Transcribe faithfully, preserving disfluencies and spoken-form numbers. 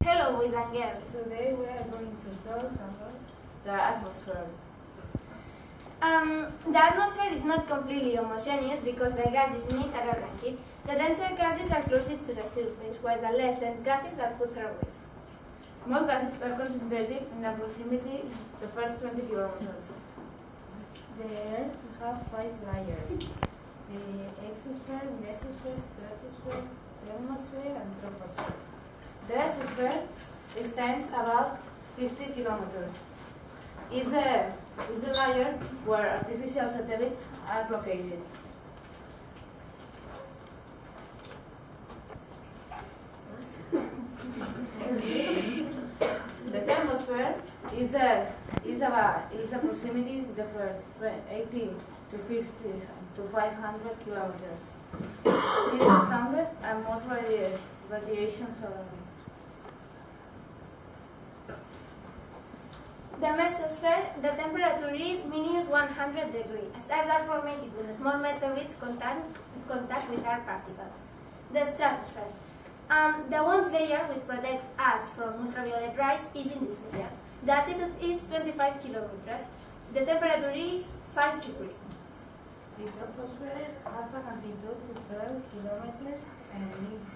Hello, boys and girls. Today we are going to talk about the atmosphere. Um, the atmosphere is not completely homogeneous because the gases in it are organic. The denser gases are closer to the surface, while the less dense gases are further away. Most gases are concentrated in approximately the first twenty kilometers. the Earth has five layers: the exosphere, mesosphere, stratosphere, thermosphere, and troposphere. The exosphere extends about fifty kilometers. Is the is the layer where artificial satellites are located. The thermosphere is the is about is approximately the first eighty to fifty to five hundred kilometers. It is the strongest and most radi radiation source. The mesosphere, the temperature is minus one hundred degrees. Stars are formed when small meteorites contact, contact with air particles. The stratosphere, um, the one layer which protects us from ultraviolet rays, is in this layer. The altitude is twenty-five kilometers. The temperature is five degrees. The troposphere has an altitude of twelve kilometers and its